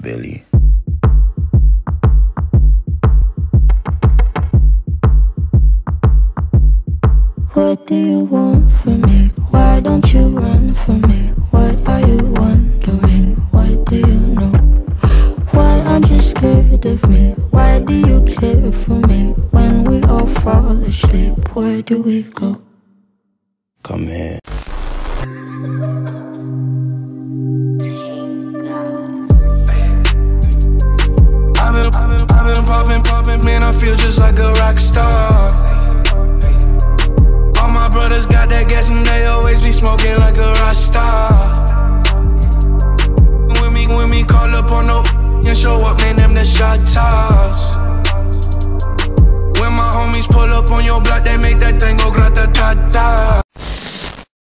Billy. What do you want from me? Why don't you run from me? What are you wondering? What do you know? Why aren't you scared of me? Why do you care for me? When we all fall asleep, where do we go? Come here. I've been popping, man, I feel just like a rock star. All my brothers got that gas and they always be smoking like a rock